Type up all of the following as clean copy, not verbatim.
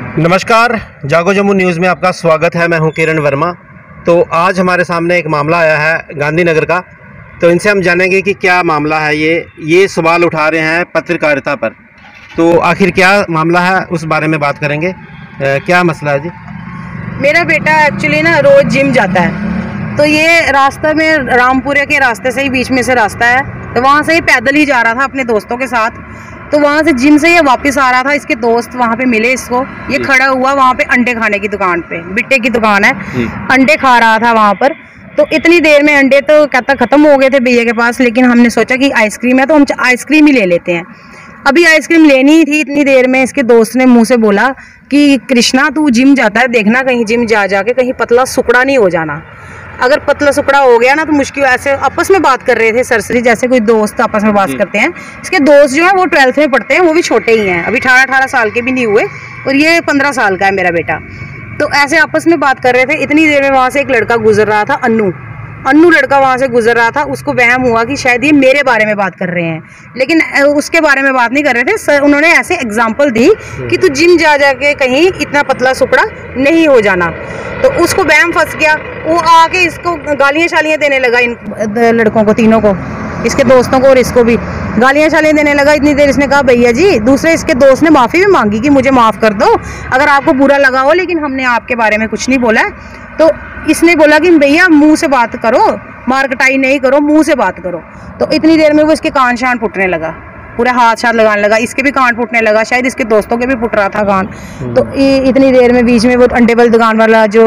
नमस्कार, जागो जम्मू न्यूज़ में आपका स्वागत है। मैं हूं किरण वर्मा। तो आज हमारे सामने एक मामला आया है गांधीनगर का, तो इनसे हम जानेंगे कि क्या मामला है। ये सवाल उठा रहे हैं पत्रकारिता पर, तो आखिर क्या मामला है उस बारे में बात करेंगे। क्या मसला है जी? मेरा बेटा एक्चुअली ना रोज़ जिम जाता है, तो ये रास्ते में रामपुरे के रास्ते से ही बीच में से रास्ता है, तो वहाँ से ही पैदल ही जा रहा था अपने दोस्तों के साथ। तो वहाँ से जिम से ये वापस आ रहा था, इसके दोस्त वहाँ पे मिले इसको। ये खड़ा हुआ वहाँ पे अंडे खाने की दुकान पे, बिट्टे की दुकान है, अंडे खा रहा था वहाँ पर। तो इतनी देर में अंडे तो कहता ख़त्म हो गए थे भैया के पास, लेकिन हमने सोचा कि आइसक्रीम है तो हम आइसक्रीम ही ले लेते हैं। अभी आइसक्रीम लेनी ही थी, इतनी देर में इसके दोस्त ने मुँह से बोला कि कृष्णा तू जिम जाता है, देखना कहीं जिम जा जाके कहीं पतला सुकड़ा नहीं हो जाना। अगर पतला सुकड़ा हो गया ना तो मुश्किल। ऐसे आपस में बात कर रहे थे सरसरी, जैसे कोई दोस्त आपस में बात करते हैं। इसके दोस्त जो है वो 12th में पढ़ते हैं, वो भी छोटे ही हैं, अभी 18 साल के भी नहीं हुए, और ये 15 साल का है मेरा बेटा। तो ऐसे आपस में बात कर रहे थे। इतनी देर में वहाँ से एक लड़का गुजर रहा था, अन्नू लड़का वहाँ से गुजर रहा था। उसको वहम हुआ कि शायद ये मेरे बारे में बात कर रहे हैं, लेकिन उसके बारे में बात नहीं कर रहे थे सर। उन्होंने ऐसे एग्जांपल दी कि तू जिम जा जाके कहीं इतना पतला सुकड़ा नहीं हो जाना। तो उसको वहम फंस गया, वो आके इसको गालियाँ शालियाँ देने लगा, इन लड़कों को, तीनों को, इसके दोस्तों को और इसको भी गालियाँ शालियाँ देने लगा। इतनी देर इसने कहा भैया जी, दूसरे इसके दोस्त ने माफ़ी भी मांगी कि मुझे माफ़ कर दो अगर आपको बुरा लगा हो, लेकिन हमने आपके बारे में कुछ नहीं बोला है। तो इसने बोला कि भैया मुंह से बात करो, मारकटाई नहीं करो, मुंह से बात करो। तो इतनी देर में वो इसके कान शान फुटने लगा, पूरा हाथ लगाने लगा, इसके भी कान फुटने लगा, शायद इसके दोस्तों के भी फुट रहा था कान। तो इतनी देर में बीच में वो अंडे वाली दुकान वाला जो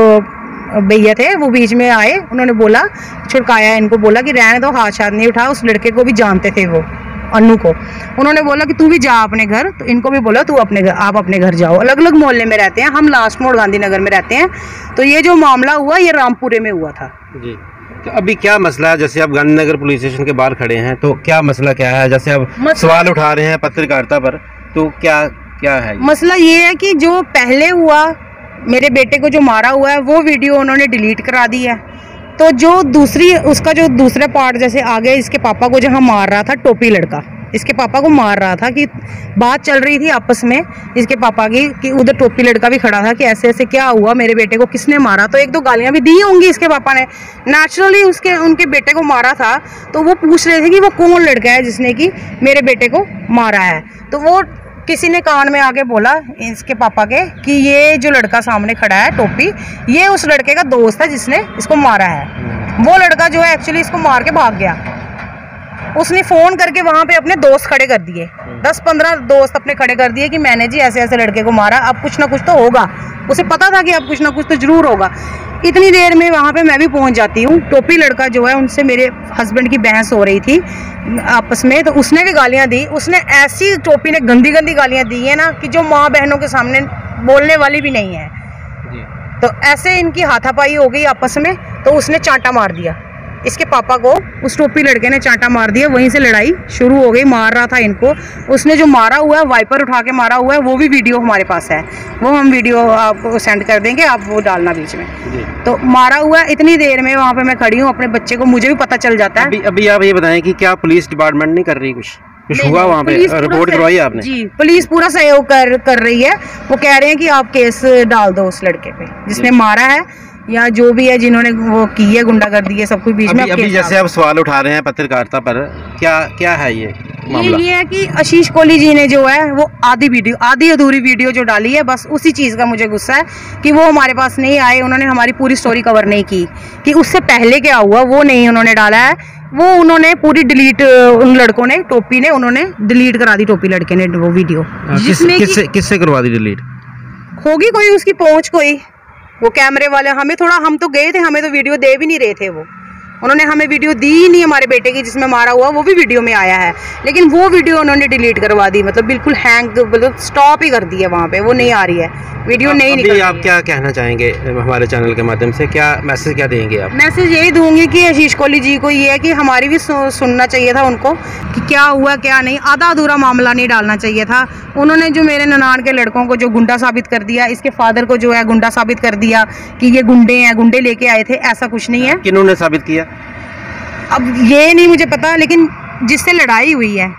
भैया थे वो बीच में आए, उन्होंने बोला, छुड़काया इनको, बोला कि रहने दो, हाथ नहीं उठा। उस लड़के को भी जानते थे वो, अन्नू को। उन्होंने बोला कि तू भी जा अपने घर, तो इनको भी बोला तू अपने घर, आप अपने घर जाओ। अलग अलग मोहल्ले में रहते हैं, हम लास्ट मोड़ गांधीनगर में रहते हैं। तो ये जो मामला हुआ ये रामपुरे में हुआ था जी। तो अभी क्या मसला है? जैसे आप गांधीनगर पुलिस स्टेशन के बाहर खड़े हैं, तो क्या मसला क्या है? जैसे आप सवाल उठा रहे हैं पत्रकारिता पर, तो क्या है मसला? ये है कि जो पहले हुआ, मेरे बेटे को जो मारा हुआ है वो वीडियो उन्होंने डिलीट करा दी है। तो जो दूसरी, उसका जो दूसरा पार्ट जैसे आगे इसके पापा को जहाँ मार रहा था, टोपी लड़का इसके पापा को मार रहा था, कि बात चल रही थी आपस में इसके पापा की, कि उधर टोपी लड़का भी खड़ा था कि ऐसे ऐसे क्या हुआ, मेरे बेटे को किसने मारा। तो एक दो गालियां भी दी होंगी इसके पापा ने, नेचुरली उनके बेटे को मारा था। तो वो पूछ रहे थे कि वो कौन लड़का है जिसने कि मेरे बेटे को मारा है। तो वो किसी ने कान में आके बोला इसके पापा के कि ये जो लड़का सामने खड़ा है टोपी, ये उस लड़के का दोस्त है जिसने इसको मारा है। वो लड़का जो है एक्चुअली इसको मार के भाग गया। उसने फ़ोन करके वहाँ पे अपने दोस्त खड़े कर दिए, 10-15 दोस्त अपने खड़े कर दिए कि मैंने जी ऐसे ऐसे लड़के को मारा, अब कुछ ना कुछ तो होगा। उसे पता था कि अब कुछ ना कुछ तो ज़रूर होगा। इतनी देर में वहाँ पे मैं भी पहुँच जाती हूँ। टोपी लड़का जो है, उनसे मेरे हस्बैंड की बहस हो रही थी आपस में, तो उसने भी गालियाँ दी। उसने ऐसी, टोपी ने गंदी गंदी गालियाँ दी है ना कि जो माँ बहनों के सामने बोलने वाली भी नहीं है। तो ऐसे इनकी हाथापाई हो गई आपस में। तो उसने चांटा मार दिया इसके पापा को, उस टोपी लड़के ने चांटा मार दिया। वहीं से लड़ाई शुरू हो गई, मार रहा था इनको। उसने जो मारा हुआ है, वाइपर उठा के मारा हुआ है, वो भी वीडियो हमारे पास है, वो हम वीडियो आपको सेंड कर देंगे, आप वो डालना बीच में। तो मारा हुआ है। इतनी देर में वहाँ पे मैं खड़ी हूँ अपने बच्चे को, मुझे भी पता चल जाता है। अभी आप ये बताएं कि क्या पुलिस डिपार्टमेंट नहीं कर रही कुछ हुआ वहाँ पे? रिपोर्ट करवाई आपने? जी, पुलिस पूरा सहयोग कर रही है। वो कह रहे हैं कि आप केस डाल दो उस लड़के पे जिसने मारा है, या जो भी है जिन्होंने वो की है, गुंडागर्दी है, सब कुछ बीच में। अभी जैसे आप सवाल उठा रहे हैं पत्रकारिता पर, क्या है ये मामला? ये है कि आशीष कोहली जी ने जो है वो आधी अधूरी वीडियो जो डाली है, बस उसी चीज़ का मुझे गुस्सा है कि वो हमारे पास नहीं आए, उन्होंने हमारी पूरी स्टोरी कवर नहीं की कि उससे पहले क्या हुआ, वो नहीं उन्होंने डाला है। वो उन्होंने पूरी डिलीट, उन लड़कों ने, टोपी ने, उन्होंने डिलीट करा दी, टोपी लड़के ने वो वीडियो। किससे करवा दी डिलीट? होगी कोई उसकी पहुँच, कोई वो कैमरे वाले। हम तो गए थे, हमें तो वीडियो दे भी नहीं रहे थे वो। उन्होंने हमें वीडियो दी ही नहीं हमारे बेटे की जिसमें मारा हुआ, वो भी वीडियो में आया है, लेकिन वो वीडियो उन्होंने डिलीट करवा दी, मतलब बिल्कुल हैंग, मतलब स्टॉप ही कर दी है वहाँ पे, वो नहीं आ रही है वीडियो, नहीं निकल रही है। आप क्या कहना चाहेंगे हमारे चैनल के माध्यम से? क्या मैसेज क्या देंगे आप? मैसेज यही दूंगी कि आशीष कोहली जी को ये है कि हमारी भी सुनना चाहिए था उनको कि क्या हुआ क्या नहीं, आधा अधूरा मामला नहीं डालना चाहिए था। उन्होंने जो मेरे ननान के लड़कों को जो गुंडा साबित कर दिया, इसके फादर को जो है गुंडा साबित कर दिया कि ये गुंडे हैं, गुंडे लेके आए थे, ऐसा कुछ नहीं है। किन्होंने साबित किया? अब ये नहीं मुझे पता, लेकिन जिससे लड़ाई हुई है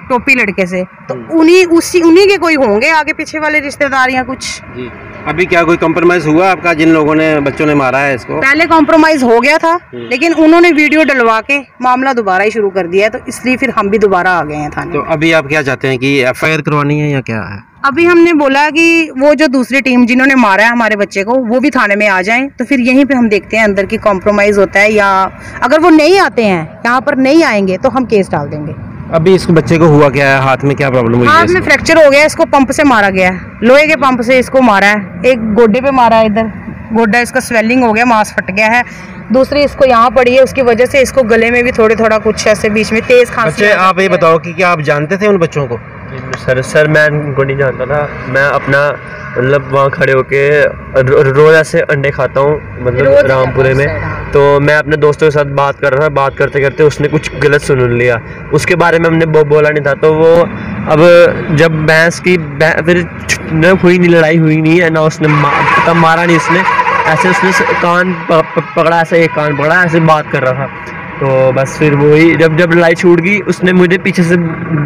टोपी लड़के से, तो उन्हीं के कोई होंगे आगे पीछे वाले रिश्तेदार या कुछ। जी। अभी क्या कोई कॉम्प्रोमाइज हुआ आपका जिन लोगों ने बच्चों ने मारा है इसको? पहले कॉम्प्रोमाइज हो गया था, लेकिन उन्होंने वीडियो डलवा के मामला दोबारा ही शुरू कर दिया है, तो इसलिए फिर हम भी दोबारा आ गए हैं थाने। तो अभी आप क्या चाहते हैं कि FIR करवानी है या क्या है? अभी हमने बोला कि वो जो दूसरी टीम जिन्होंने मारा है हमारे बच्चे को, वो भी थाने में आ जाएं, तो फिर यहीं पे हम देखते हैं अंदर की कॉम्प्रोमाइज होता है, या अगर वो नहीं आते हैं, यहाँ पर नहीं आएंगे, तो हम केस डाल देंगे। अभी इस बच्चे को हुआ क्या है? हाथ में क्या प्रॉब्लम हुई है? हाथ में फ्रैक्चर हो गया, इसको पंप से मारा गया है, लोहे के पंप से इसको मारा है। एक गोड्डे पे मारा है, इधर गोड्डा इसका स्वेलिंग हो गया, मांस फट गया है। दूसरी इसको यहाँ पड़ी है, उसकी वजह से इसको गले में भी थोड़ा कुछ ऐसे बीच में तेज खांसी। बच्चे, आप ये बताओ कि क्या आप जानते थे उन बच्चों को? सर मैं उनको नहीं जानता था। मैं अपना मतलब वहाँ खड़े होके रोज ऐसे अंडे खाता हूँ, मतलब रामपुरे में। तो मैं अपने दोस्तों के साथ बात कर रहा था, बात करते करते उसने कुछ गलत सुन लिया, उसके बारे में हमने बोला नहीं था। तो वो अब जब भैंस की फिर न हुई नहीं, लड़ाई हुई नहीं है ना, उसने तब मारा नहीं उसने, ऐसे उसने कान पकड़ा, ऐसे एक कान पकड़ा, ऐसे बात कर रहा था। तो बस फिर वही जब लड़ाई छूट गई, उसने मुझे पीछे से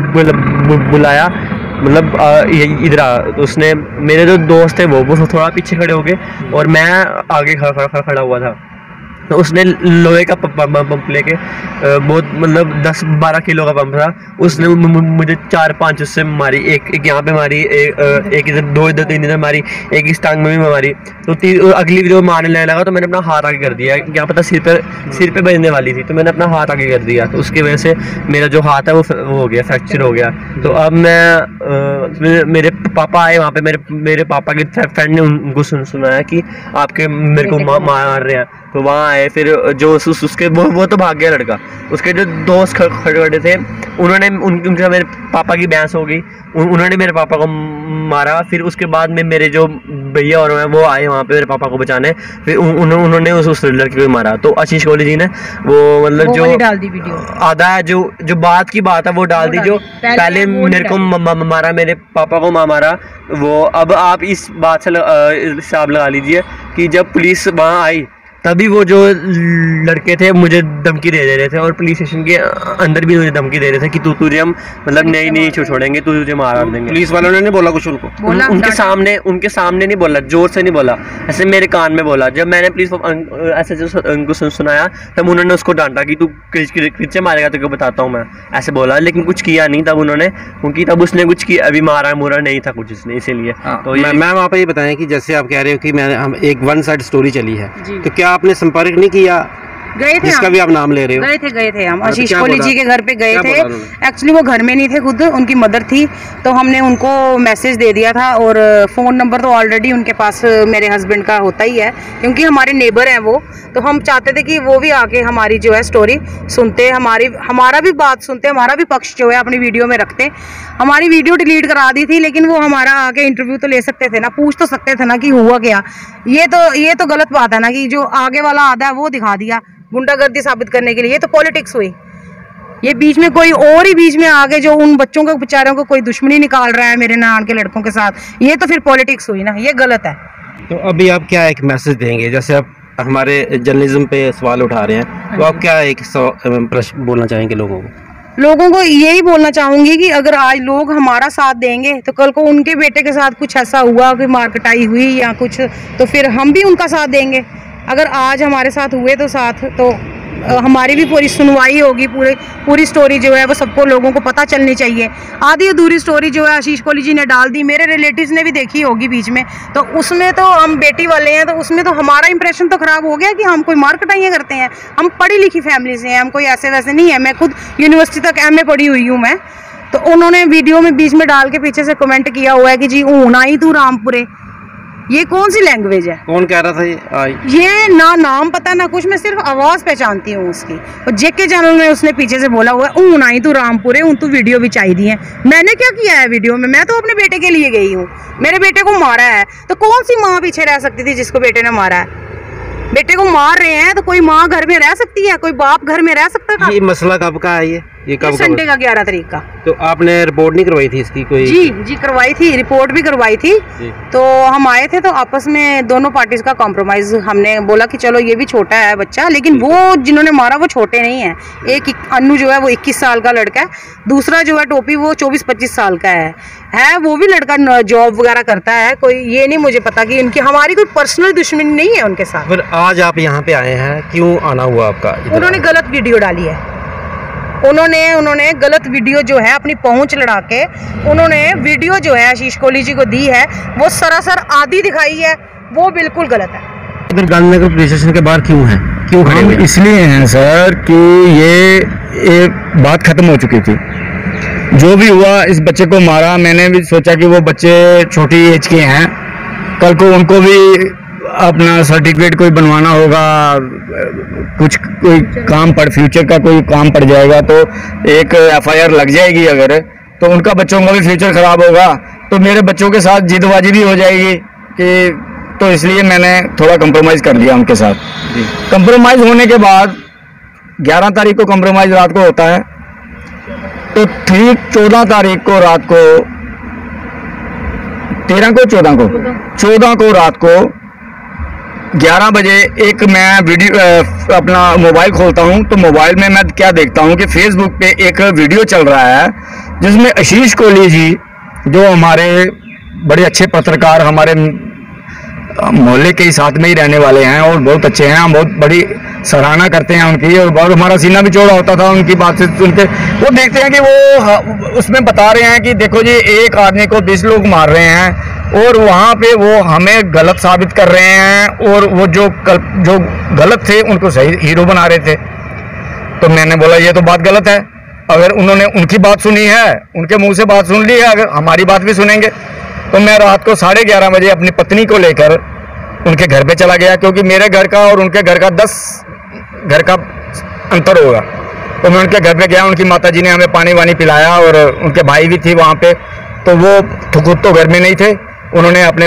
बुलाया, मतलब इधर आ। तो उसने, मेरे जो दोस्त थे वो थोड़ा पीछे खड़े हो गए और मैं आगे खड़ा हुआ था। तो उसने लोहे का पंप लेके, बहुत मतलब 10-12 किलो का पंप था, उसने मुझे 4-5 उससे मारी। एक यहाँ पे मारी, एक इधर, 2 इधर, 3 इधर मारी, एक इस टांग में भी मारी। तो अगली जो मारने लगने लगा तो मैंने अपना हाथ आगे कर दिया, क्या पता सिर पे बजने वाली थी, तो मैंने अपना हाथ आगे कर दिया। तो उसकी वजह से मेरा जो हाथ है वो हो गया, फ्रैक्चर हो गया। तो अब मैं, मेरे पापा आए वहाँ पे, मेरे पापा के फ्रेंड ने उनको सुनाया कि आपके मेरे को मार रहे हैं। तो वहाँ आए, फिर जो उसके वो तो भाग गया लड़का, उसके जो दोस्त खड़े थे उन्होंने उनका मेरे पापा की बहस हो गई, उन्होंने मेरे पापा को मारा। फिर उसके बाद में मेरे जो भैया और हैं वो आए वहाँ पे मेरे पापा को बचाने, फिर उन्होंने उस लड़के को मारा। तो आशीष कोहली जी ने वो मतलब जो डाल दी वीडियो, आधा जो बात की बात है वो डाल दी, जो पहले मेरे को मारा, मेरे पापा को मारा वो। अब आप इस बात से हिसाब लगा लीजिए कि जब पुलिस वहाँ आई तभी वो जो लड़के थे मुझे धमकी दे रहे थे, और पुलिस स्टेशन के अंदर भी मुझे धमकी दे रहे थे कि तुझे हम मतलब नहीं छोड़ेंगे, तुझे मार देंगे। पुलिस वालों ने नहीं बोला कुछ उनको? उनके सामने नहीं बोला, जोर से नहीं बोला, ऐसे मेरे कान में बोला। जब मैंने पुलिस ऐसे उनको सुनाया तब उन्होंने उसको डांटा कि तू किससे मारेगा, तुझे बताता हूँ मैं, ऐसे बोला। लेकिन कुछ किया नहीं तब उन्होंने, क्योंकि तब उसने कुछ किया, अभी मारा नहीं था कुछ इसने, इसीलिए। तो मैम आप ये बताएं कि जैसे आप कह रहे हो कि हम एक 1 साइड स्टोरी चली है, तो क्या आपने संपर्क नहीं किया? गए थे, जिसका भी आप नाम ले रहे हो? गए थे हम आशीष कोहली जी के घर पे गए थे। एक्चुअली वो घर में नहीं थे, खुद उनकी मदर थी, तो हमने उनको मैसेज दे दिया था, और फ़ोन नंबर तो ऑलरेडी उनके पास मेरे हस्बैंड का होता ही है, क्योंकि हमारे नेबर हैं वो। तो हम चाहते थे कि वो भी आके हमारी जो है स्टोरी सुनते, हमारा भी बात सुनते, हमारा भी पक्ष जो है अपनी वीडियो में रखते। हमारी वीडियो डिलीट करा दी थी, लेकिन वो हमारा आके इंटरव्यू तो ले सकते थे ना, पूछ तो सकते थे ना कि हुआ क्या। ये तो गलत बात है ना कि जो आगे वाला आधा है वो दिखा दिया गुंडागर्दी साबित करने के लिए। ये तो पॉलिटिक्स हुई। ये बीच में कोई और ही बीच में आगे जो उन बच्चों को, बेचारों को कोई दुश्मनी निकाल रहा है मेरे नान के लड़कों के साथ, ये तो फिर पॉलिटिक्स हुई ना, ये गलत है। तो अभी आप क्या एक मैसेज देंगे? जैसे आप हमारे जर्नलिज्म पे सवाल उठा रहे हैं, तो आप क्या एक प्रश्न बोलना चाहेंगे लोगों को? यही बोलना चाहूंगी कि अगर आज लोग हमारा साथ देंगे तो कल को उनके बेटे के साथ कुछ ऐसा हुआ, कोई मारकटाई हुई या कुछ, तो फिर हम भी उनका साथ देंगे। अगर आज हमारे साथ हुए तो हमारी भी पूरी सुनवाई होगी, पूरी स्टोरी जो है वो सबको, लोगों को पता चलनी चाहिए। आधी अधूरी स्टोरी जो है आशीष कोहली जी ने डाल दी, मेरे रिलेटिव्स ने भी देखी होगी बीच में, तो उसमें तो हम बेटी वाले हैं, तो उसमें तो हमारा इंप्रेशन तो खराब हो गया कि हम कोई मारकटाइयाँ करते हैं। हम पढ़ी लिखी फैमिली से हैं, हम कोई ऐसे वैसे नहीं है। मैं खुद यूनिवर्सिटी तक MA पढ़ी हुई हूँ मैं। तो उन्होंने वीडियो में बीच में डाल के पीछे से कमेंट किया हुआ है कि जी ऊना ही तू रामपुरे। ये कौन सी लैंग्वेज है? कौन कह रहा था ये ना नाम पता ना कुछ, मैं सिर्फ आवाज पहचानती हूँ उसकी। और जेके चैनल में उसने पीछे से बोला हुआ है ऊन आई तू रामपुरे, तू वीडियो भी चाहिए दी है। मैंने क्या किया है वीडियो में? मैं तो अपने बेटे के लिए गई हूँ, मेरे बेटे को मारा है, तो कौन सी माँ पीछे रह सकती थी जिसको बेटे ने मारा है? बेटे को मार रहे हैं तो कोई माँ घर में रह सकती है? कोई बाप घर में रह सकता था? ये मसला कब का है? ये ये कब संडे का 11 तारीख का। तो आपने रिपोर्ट नहीं करवाई थी इसकी कोई? जी करवाई थी, रिपोर्ट भी करवाई थी। तो हम आए थे तो आपस में दोनों पार्टीज का कॉम्प्रोमाइज, हमने बोला कि चलो ये भी छोटा है बच्चा, लेकिन वो जिन्होंने मारा वो छोटे नहीं है। एक अन्नू जो है वो 21 साल का लड़का है, दूसरा जो है टोपी वो 24-25 साल का है वो भी लड़का जॉब वगैरह करता है। कोई ये नहीं मुझे पता कि उनकी हमारी कोई पर्सनल दुश्मनी नहीं है उनके साथ। फिर आज आप यहाँ पे आए हैं, क्यों आना हुआ आपका? उन्होंने गलत वीडियो डाली है, उन्होंने गलत वीडियो जो है अपनी पहुंच लड़ा के उन्होंने वीडियो जो है आशीष कोहली जी को दी है, वो सरासर आधी दिखाई है, वो बिल्कुल गलत है। इधर गांधीनगर पुलिस स्टेशन के बाहर क्यों है, क्यों खड़े हुए? इसलिए हैं सर कि ये बात खत्म हो चुकी थी। जो भी हुआ, इस बच्चे को मारा, मैंने भी सोचा कि वो बच्चे छोटी एज के हैं, कल को उनको भी अपना सर्टिफिकेट कोई बनवाना होगा, कुछ कोई काम पड़, फ्यूचर का कोई काम पड़ जाएगा तो एक FIR लग जाएगी अगर, तो उनका बच्चों का भी फ्यूचर खराब होगा, तो मेरे बच्चों के साथ जिदबाजी भी हो जाएगी कि, तो इसलिए मैंने थोड़ा कंप्रोमाइज़ कर लिया उनके साथ। कंप्रोमाइज़ होने के बाद 11 तारीख को कंप्रोमाइज़ रात को होता है, तो ठीक 14 तारीख को रात को 14 को रात को 11 बजे एक मैं वीडियो अपना मोबाइल खोलता हूं, तो मोबाइल में मैं क्या देखता हूं कि फेसबुक पे एक वीडियो चल रहा है जिसमें आशीष कोहली जी, जो हमारे बड़े अच्छे पत्रकार, हमारे मोहल्ले के ही साथ में ही रहने वाले हैं और बहुत अच्छे हैं, हम बहुत बड़ी सराहना करते हैं उनकी, और बहुत हमारा सीना भी चौड़ा होता था उनकी बात से सुन के। वो देखते हैं कि वो उसमें बता रहे हैं कि देखो जी, एक आदमी को 20 लोग मार रहे हैं, और वहाँ पे वो हमें गलत साबित कर रहे हैं, और वो जो गलत थे उनको सही हीरो बना रहे थे। तो मैंने बोला ये तो बात गलत है, अगर उन्होंने उनकी बात सुनी है, उनके मुँह से बात सुन ली है, अगर हमारी बात भी सुनेंगे। तो मैं रात को 11:30 बजे अपनी पत्नी को लेकर उनके घर पे चला गया, क्योंकि मेरे घर का और उनके घर का 10 घर का अंतर होगा। तो मैं उनके घर पे गया, उनकी माताजी ने हमें पानी वानी पिलाया, और उनके भाई भी थी वहाँ पे, तो वो खुद तो घर में नहीं थे, उन्होंने अपने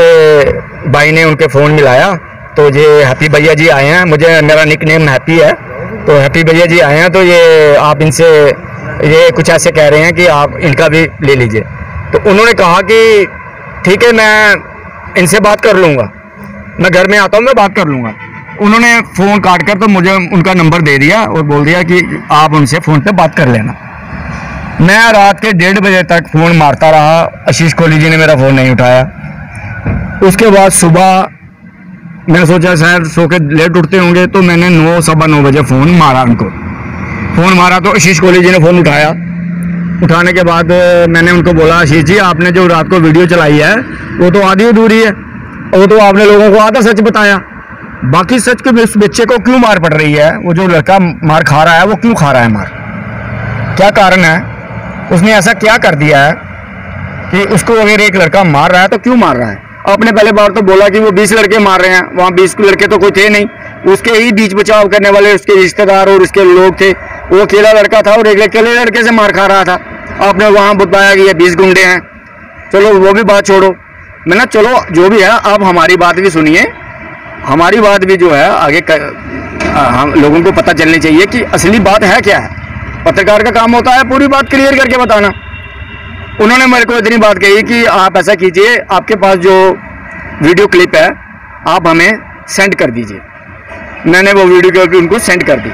भाई ने उनके फ़ोन मिलाया, तो ये हैप्पी भैया जी आए हैं, मेरा निक नेम हैप्पी है, तो हैप्पी भैया जी आए हैं, तो ये आप इनसे ये कुछ ऐसे कह रहे हैं कि आप इनका भी ले लीजिए। तो उन्होंने कहा कि ठीक है, मैं इनसे बात कर लूँगा, मैं घर में आता हूँ, मैं बात कर लूँगा। उन्होंने फ़ोन काट कर तो मुझे उनका नंबर दे दिया और बोल दिया कि आप उनसे फ़ोन पे बात कर लेना। मैं रात के 1:30 बजे तक फ़ोन मारता रहा, आशीष कोहली जी ने मेरा फ़ोन नहीं उठाया। उसके बाद सुबह मैंने सोचा शायद सो के लेट उठते होंगे, तो मैंने 9, 9:15 बजे फ़ोन मारा उनको। फ़ोन मारा तो आशीष कोहली जी ने फ़ोन उठाया। उठाने के बाद मैंने उनको बोला, आशीष जी, आपने जो रात को वीडियो चलाई है वो तो आधी अधूरी है, वो तो आपने लोगों को आधा सच बताया, बाकी सच के उस बच्चे को क्यों मार पड़ रही है? वो जो लड़का मार खा रहा है वो क्यों खा रहा है मार? क्या कारण है? उसने ऐसा क्या कर दिया है कि उसको अगर एक लड़का मार रहा है तो क्यों मार रहा है? आपने पहले बार तो बोला कि वो 20 लड़के मार रहे हैं, वहाँ 20 लड़के तो कोई थे नहीं, उसके ही बीच बचाव करने वाले उसके रिश्तेदार और उसके लोग थे। वो अकेला लड़का था और एक अकेले लड़के से मार खा रहा था। आपने वहाँ बताया कि ये 20 गुंडे हैं। चलो वो भी बात छोड़ो, मैंने चलो जो भी है, आप हमारी बात भी सुनिए, हमारी बात भी जो है आगे हम लोगों को पता चलनी चाहिए कि असली बात है क्या है। पत्रकार का काम होता है पूरी बात क्लियर करके बताना। उन्होंने मेरे को इतनी बात कही कि आप ऐसा कीजिए, आपके पास जो वीडियो क्लिप है आप हमें सेंड कर दीजिए। मैंने वो वीडियो क्लिप उनको सेंड कर दी।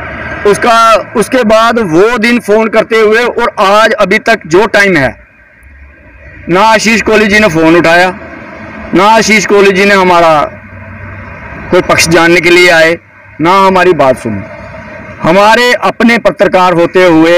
उसके बाद वो दिन फ़ोन करते हुए और आज अभी तक जो टाइम है, ना आशीष कोहली जी ने फ़ोन उठाया, ना आशीष कोहली जी ने हमारा कोई पक्ष जानने के लिए आए, ना हमारी बात सुनी। हमारे अपने पत्रकार होते हुए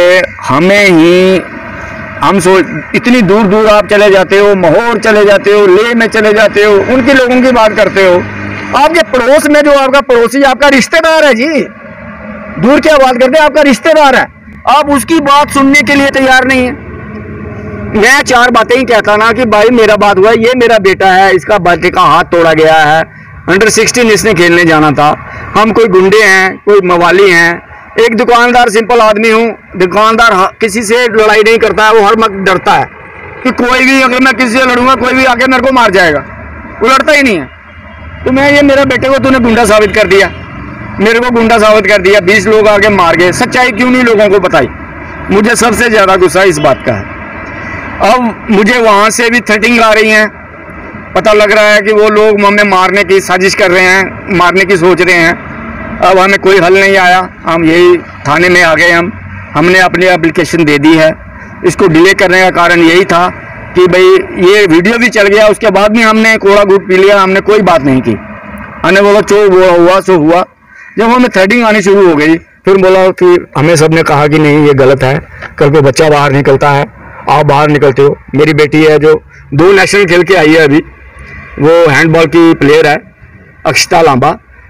हम इतनी दूर दूर आप चले जाते हो, माहौर चले जाते हो, लेह में चले जाते हो, उनके लोगों की बात करते हो। आपके पड़ोस में जो आपका पड़ोसी आपका रिश्तेदार है जी, दूर क्या बात करते हैं, आपका रिश्तेदार है, आप उसकी बात सुनने के लिए तैयार नहीं है। मैं 4 बातें ही कहता ना कि भाई मेरा बात हुआ, ये मेरा बेटा है, इसका बेटे का हाथ तोड़ा गया है, अंडर 16 इसने खेलने जाना था, हम कोई गुंडे हैं, कोई मवाली हैं। एक दुकानदार सिंपल आदमी हूँ, दुकानदार किसी से लड़ाई नहीं करता है, वो हर वक्त डरता है कि कोई भी अगर मैं किसी से लड़ूंगा कोई भी आके मेरे को मार जाएगा, वो लड़ता ही नहीं है। तो मैं ये मेरे बेटे को तूने गुंडा साबित कर दिया, मेरे को गुंडा साबित कर दिया, 20 लोग आके मार गए, सच्चाई क्यों नहीं लोगों को बताई? मुझे सबसे ज़्यादा गुस्सा इस बात का है। अब मुझे वहाँ से भी थ्रेटिंग आ रही हैं, पता लग रहा है कि वो लोग हमें मारने की साजिश कर रहे हैं, मारने की सोच रहे हैं। अब हमें कोई हल नहीं आया, हम यही थाने में आ गए। हमने अपनी एप्लीकेशन दे दी है। इसको डिले करने का कारण यही था कि भाई ये वीडियो भी चल गया, उसके बाद भी हमने कोड़ा घूट पी लिया, हमने कोई बात नहीं की। हमने बोला जो हुआ सो हुआ। जब हमें थ्रेडिंग आनी शुरू हो गई, फिर बोला कि हमें सबने कहा कि नहीं ये गलत है, कल को बच्चा बाहर निकलता है, आप बाहर निकलते हो। मेरी बेटी है जो 2 नेशनल खेल के आई है, अभी वो हैंडबॉल की प्लेयर है, अक्षता लांबा,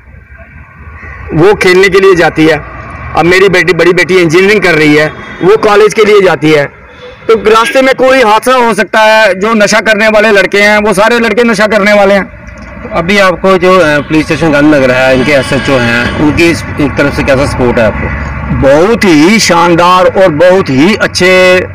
वो खेलने के लिए जाती है। अब मेरी बेटी, बड़ी बेटी इंजीनियरिंग कर रही है, वो कॉलेज के लिए जाती है। तो रास्ते में कोई हादसा हो सकता है। जो नशा करने वाले लड़के हैं वो सारे लड़के नशा करने वाले हैं। अभी आपको जो पुलिस स्टेशन गांधीनगर है, इनके SHO हैं, उनकी एक तरफ से कैसा सपोर्ट है आपको? बहुत ही शानदार और बहुत ही अच्छे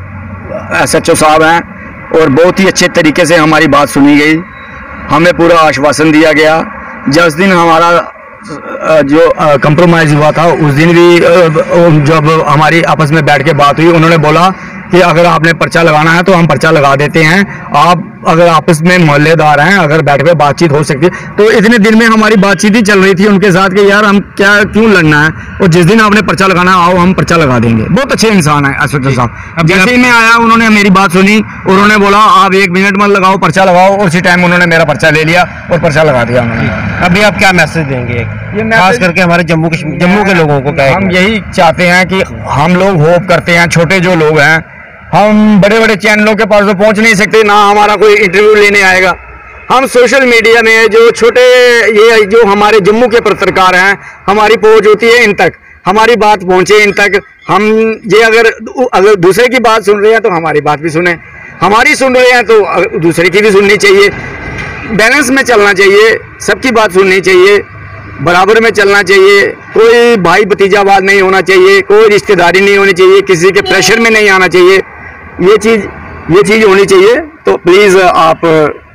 SHO साहब हैं और बहुत ही अच्छे तरीके से हमारी बात सुनी गई। हमें पूरा आश्वासन दिया गया। जिस दिन हमारा जो कंप्रोमाइज़ हुआ था, उस दिन भी जब हमारी आपस में बैठ के बात हुई, उन्होंने बोला कि अगर आपने पर्चा लगाना है तो हम पर्चा लगा देते हैं। आप अगर आपस में मोहल्लेदार हैं, अगर बैठ के बातचीत हो सकती है। तो इतने दिन में हमारी बातचीत ही चल रही थी उनके साथ कि यार हम क्यों लड़ना है, और जिस दिन आपने पर्चा लगाना आओ हम पर्चा लगा देंगे। बहुत अच्छे इंसान है SHO साहब। अब जैसे ही मैं आया, उन्होंने मेरी बात सुनी, उन्होंने बोला आप 1 मिनट मत लगाओ, पर्चा लगाओ, और उसी टाइम उन्होंने मेरा पर्चा ले लिया और पर्चा लगा दिया उन्होंने। अभी आप क्या मैसेज देंगे, ये खास करके हमारे जम्मू के लोगों को? क्या हम यही चाहते हैं कि हम लोग होप करते हैं, छोटे जो लोग हैं, हम बड़े बड़े चैनलों के पास तो पहुंच नहीं सकते, ना हमारा कोई इंटरव्यू लेने आएगा। हम सोशल मीडिया में जो छोटे, ये जो हमारे जम्मू के पत्रकार हैं, हमारी पहुंच होती है इन तक, हमारी बात पहुंचे इन तक। हम ये अगर दूसरे की बात सुन रहे हैं तो हमारी बात भी सुने, हमारी सुन रहे हैं तो दूसरे की भी सुननी चाहिए। बैलेंस में चलना चाहिए, सबकी बात सुननी चाहिए, बराबर में चलना चाहिए। कोई भाई भतीजावाद नहीं होना चाहिए, कोई रिश्तेदारी नहीं होनी चाहिए, किसी के प्रेशर में नहीं आना चाहिए। ये चीज़ होनी चाहिए। तो प्लीज़ आप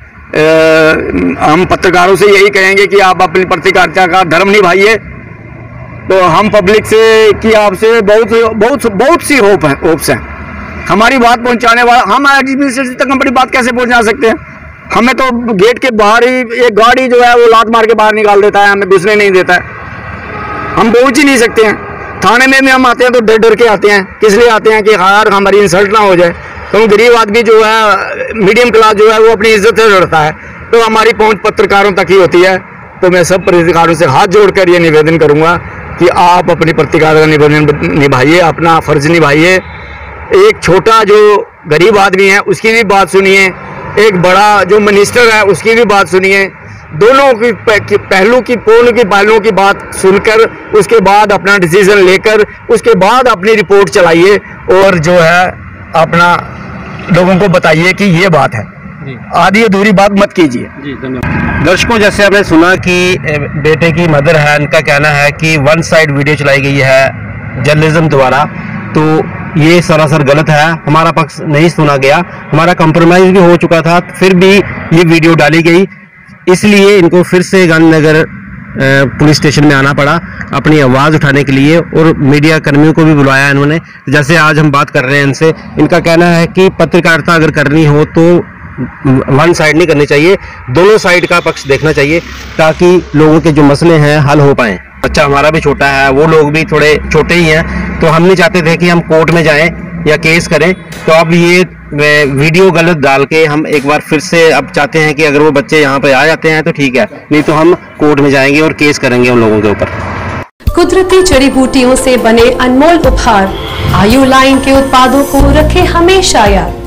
हम पत्रकारों से यही कहेंगे कि आप अपनी पत्रकारिता का धर्म निभाइए। तो हम पब्लिक से कि आपसे बहुत सी होप्स हैं। हमारी बात पहुंचाने वाला, हम एडमिनिस्ट्रेशन तक अपनी बात कैसे पहुंचा सकते हैं? हमें तो गेट के बाहर ही एक गाड़ी जो है वो लात मार के बाहर निकाल देता है, हमें घुसने नहीं देता है। हम पहुंच ही नहीं सकते हैं। थाने में भी हम आते हैं तो डर डर के आते हैं। किस लिए आते हैं कि यार हमारी इंसल्ट ना हो जाए। तो गरीब आदमी जो है, मीडियम क्लास जो है, वो अपनी इज्जत से लड़ता है। तो हमारी पहुंच पत्रकारों तक ही होती है। तो मैं सब पत्रकारों से हाथ जोड़कर ये निवेदन करूंगा कि आप अपनी पत्रकारिता का निवेदन निभाइए, अपना फर्ज निभाइए। एक छोटा जो गरीब आदमी है उसकी भी बात सुनिए, एक बड़ा जो मिनिस्टर है उसकी भी बात सुनिए। दोनों की पहलू की बात सुनकर उसके बाद अपना डिसीजन लेकर उसके बाद अपनी रिपोर्ट चलाइए और जो है अपना लोगों को बताइए कि ये बात है। आधी अधूरी बात मत कीजिए। जी धन्यवाद। दर्शकों, जैसे आपने सुना कि बेटे की मदर है, इनका कहना है कि वन साइड वीडियो चलाई गई है जर्नलिज्म द्वारा, तो ये सरासर गलत है। हमारा पक्ष नहीं सुना गया, हमारा कंप्रोमाइज़ भी हो चुका था, फिर भी ये वीडियो डाली गई। इसलिए इनको फिर से गांधीनगर पुलिस स्टेशन में आना पड़ा अपनी आवाज़ उठाने के लिए, और मीडिया कर्मियों को भी बुलाया इन्होंने। जैसे आज हम बात कर रहे हैं इनसे, इनका कहना है कि पत्रकारिता अगर करनी हो तो वन साइड नहीं करनी चाहिए, दोनों साइड का पक्ष देखना चाहिए ताकि लोगों के जो मसले हैं हल हो पाएँ। बच्चा हमारा भी छोटा है, वो लोग भी थोड़े छोटे ही हैं, तो हम नहीं चाहते थे कि हम कोर्ट में जाएं या केस करें। तो अब ये वीडियो गलत डाल के हम एक बार फिर से अब चाहते हैं कि अगर वो बच्चे यहाँ पे आ जाते हैं तो ठीक है, नहीं तो हम कोर्ट में जाएंगे और केस करेंगे उन लोगों के ऊपर। कुदरती जड़ी बूटियों से बने अनमोल उपहार आयु लाइन के उत्पादों को रखे हमेशा याद।